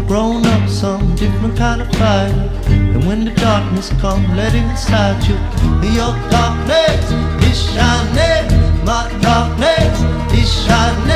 I've grown up some different kind of fighter. And when the darkness comes, let it inside you. Your darkness is shining, my darkness is shining.